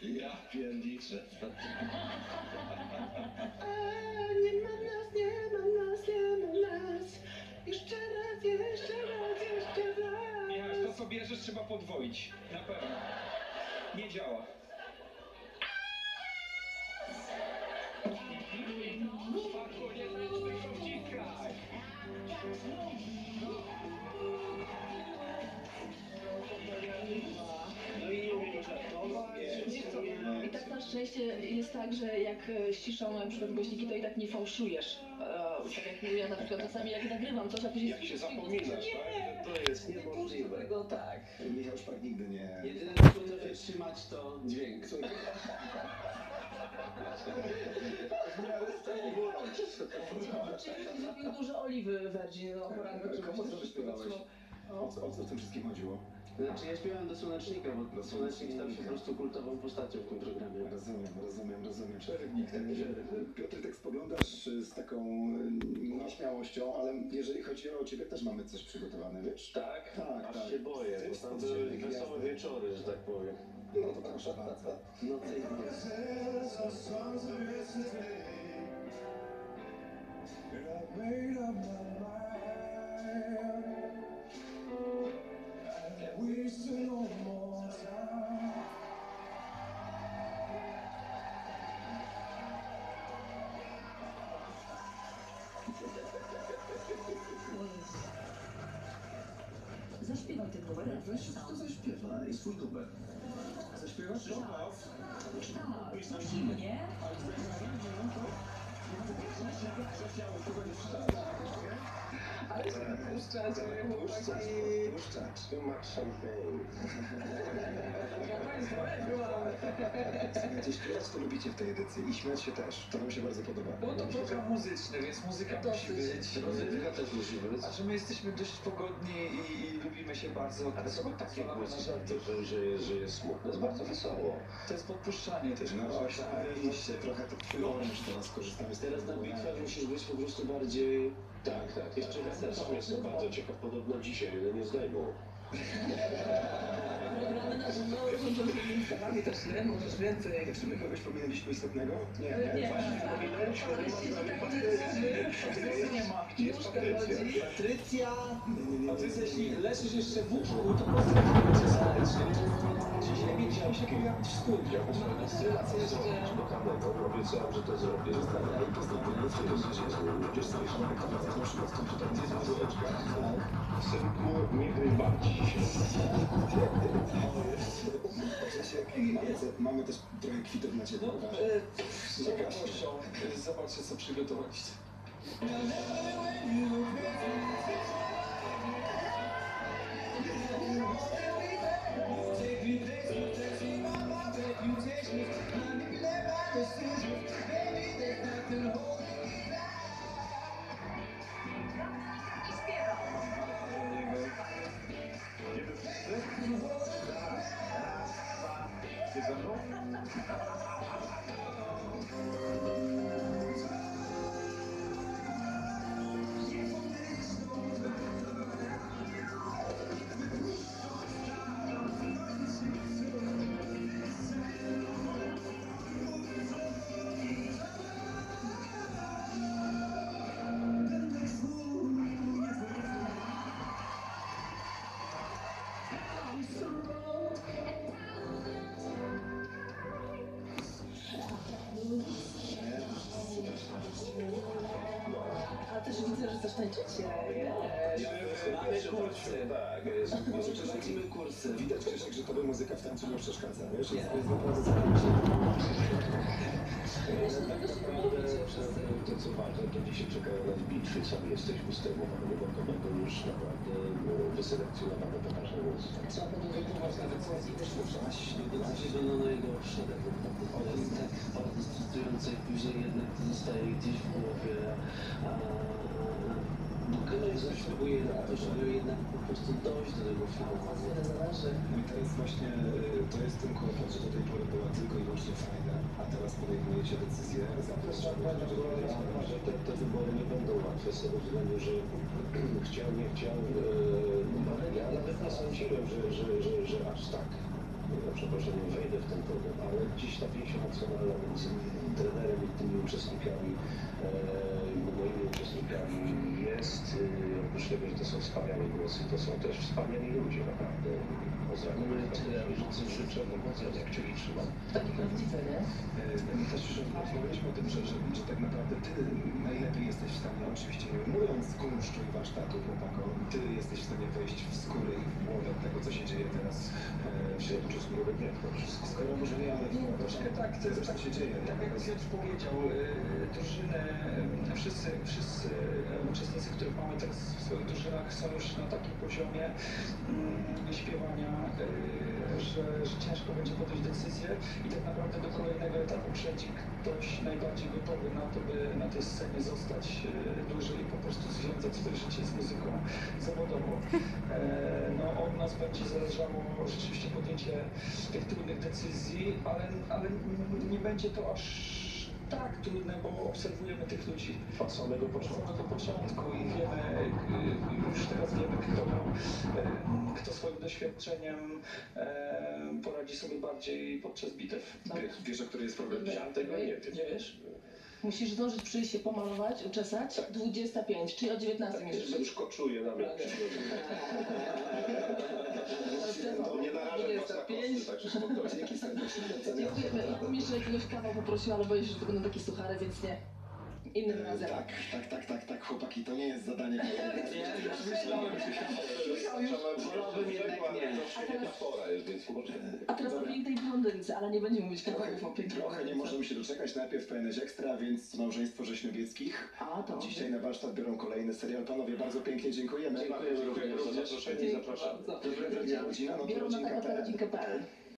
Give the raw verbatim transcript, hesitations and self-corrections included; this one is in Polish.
Ja pierniczę. Nie ma nas, nie ma nas, nie ma nas. Jeszcze raz, jeszcze raz, jeszcze raz. Michał, to co bierzesz trzeba podwoić. Na pewno. Nie działa. Patrz, nie znajdź tego wciskaj. No i nie umiem żartować. I tak na szczęście jest tak, że jak e, ściszą na przykład głośniki, to i tak nie fałszujesz. E, tak jak ja na przykład czasami jak nagrywam coś, a później... Jak się zapominasz, tak? To jest Nie puszczę niemożliwe. tego, tak. Michał Szpak nigdy nie... Jedyne co potrafię trzymać to dźwięk. Czyli zrobił duże oliwy Virgin, no poranku. Komu to wyśpiewałeś? O co, o co w tym wszystkim chodziło? Znaczy ja śpiewałem do Słonecznika, bo Słonecznik stał się po prostu kultową postacią w tym programie. Rozumiem, rozumiem, rozumiem. Przerywnik ten, że Piotr, tak spoglądasz z taką e, nieśmiałością, ale jeżeli chodzi o ciebie, też mamy coś przygotowane, wiesz? Tak? Tak, Aż tak. się boję, Ty bo tam jesteś były gwiazdą. wesołe wieczory, że tak powiem. No to proszę bardzo. No to jest. Zaśpiewaj ten numer. Weź, kto zaśpiewa i swój numer. Zaśpiewasz? Tak, prosimy, nie? Ale się puszczać, chłopaki. Puszczać. Too much champagne. Słuchajcie, śpiewać to lubicie w tej edycji i śmiać się też. To wam się bardzo podoba. Bo to program muzyczny, więc muzyka musi być. Muzyka też musi być. A że my jesteśmy dość pogodni i, i lubimy się bardzo. Ale są takie pozwalamy na głosy, żarty. że, że, jest, że jest smutno. Jest bardzo wesoło. To jest podpuszczanie też. No właśnie, tak. widzicie, trochę to twój oręż teraz korzystamy z tego. Teraz na bitwach musisz być po prostu bardziej... Tak, tak. Jeszcze weselszy. Jestem bardzo ciekaw, podobno dzisiaj, ale nie zdejmą. Programy na żywo są różnymi stawami też, nie? Możesz więcej. Czy my kogoś pominęliśmy istotnego? Nie, Nie, Właśnie tak. pominęliśmy. Ale siedzi tak Patrycja. Nie ma. Gdzie jest Nóżka Patrycja? chodzi. Patrycja! Nie, nie, nie, Patrycja, nie, jeśli nie. leżysz jeszcze w łóżku, to pozdrawiam cię serdecznie. Dzisiaj nie widziałeś takiego jak w skórze. Ja muszę dystylację zrobić lokalnego. Obiecałem, że to zrobię. Pozdrawiam, pozdrawiam. Co to jest? Wiesz co, jeszcze mamy konwersację na przykład z komputerem. Gdzie jest wózeczka? Synku, nie wywalić się. Mamy też trochę kwitów dla ciebie. No, uważaj. e, z radością. E, Zobaczcie, co przygotowaliście. Ty ze mną? A też widzę, że też tańczycie. Mamy kursy. Tak, jest. Może Może prowadzimy kursy. Widać, Krzysiek, że tobie muzyka w tańcu nie przeszkadza, wiesz? Nie. Jest, jest naprawdę Tak naprawdę naprawdę to co ważne, to dzisiaj czekają nas bitwy, sami jesteśmy z tego wokowego już naprawdę wyselekcjonowane do każdego. Trzeba podejmować nawet słownie też muszę. Znaczy to no najgorsze tak naprawdę. To jest tak bardzo stresujące i później jednak to zostaje gdzieś w głowie. A, no i zawsze próbuję to, żeby jednak po prostu dojść do tego filmu. Wiele zależy. No i to jest właśnie, y, to jest ten kłopot, że do tej pory była tylko i wyłącznie fajna, a teraz podejmujecie decyzję. Zapraszam, że te, te wybory nie będą łatwe z tego względu, że chciał, nie chciał, e, ale ja nawet nie sądziłem, że, że, że, że aż tak, za przeproszeniem, wejdę wejdę w ten program, ale gdzieś ta więź emocjonalna między trenerem i tymi uczestnikami, e, moimi uczestnikami jest, e, oprócz tego, że to są wspaniałe głosy, to są też wspaniali ludzie, naprawdę. Pozdrawiam. Tyle, że cóż życzę, powodzenia, kciuki trzymam. Takie prawdziwe, nie? My też już rozmawialiśmy o tym, że, że, że tak naprawdę ty najlepiej jesteś w stanie, oczywiście nie ujmując kunszczu i warsztatu chłopakom, ty jesteś w stanie wejść w skórę i w głowę tego, co się dzieje teraz e, w środku skóry. Nie, to wszystko. Skoro może nie, ale Nie, troszkę tak, to jest coś tak, się dzieje. tak jak Piotr powiedział, y, drużynę, y, wszyscy, wszyscy y, uczestnicy, których mamy teraz w swoich drużynach, są już na takim poziomie y, śpiewania, y, że, że ciężko będzie podjąć decyzję i tak naprawdę do kolejnego etapu przejdzie ktoś najbardziej gotowy na to, by na tej scenie zostać y, dłużej i po prostu związać swoje życie z muzyką zawodową. E, no, od nas będzie zależało rzeczywiście podjęcie tych trudnych decyzji, ale, ale nie będzie to aż tak trudne, bo obserwujemy tych ludzi Od samego od początku. samego początku i wiemy, y, już teraz wiemy, kto, y, kto swoim doświadczeniem y, poradzi sobie bardziej podczas bitew. Wiesz, wiesz, o której jest problem? Ja tego nie wiem. Nie wiesz? Musisz zdążyć przyjść się pomalować, uczesać. Tak. dwudziesta pięć, czyli o dziewiętnastej Tak, musisz jeszcze być. już koczuję na mnie. To nie narażę was na koszty, także spokojnie. Dzięki serdecznie. Dziękujemy. Ja bym jeszcze jakiegoś kawał poprosiła, ale boję się, że to będą takie suchary, więc nie. Innym razem. Tak, tak, tak, tak, tak, chłopaki, to nie jest zadanie. Nie, już myślałem, że wolałbym jednak nie. A teraz, Pora jest, więc może... a teraz o pięknej blondynce, ale nie będziemy mówić kawałków o pięknej Trochę nie blondynce. możemy się doczekać. Najpierw P N S Ekstra, więc małżeństwo Rześniowieczkich. A, to Dzisiaj na warsztat biorą kolejny serial. Panowie, bardzo pięknie dziękujemy. Dziękujemy również za zaproszenie i zapraszam. bardzo. Dobrego dnia, rodzina, no to Biorą na rodzinka tak kropka p l. rodzinka kropka p l.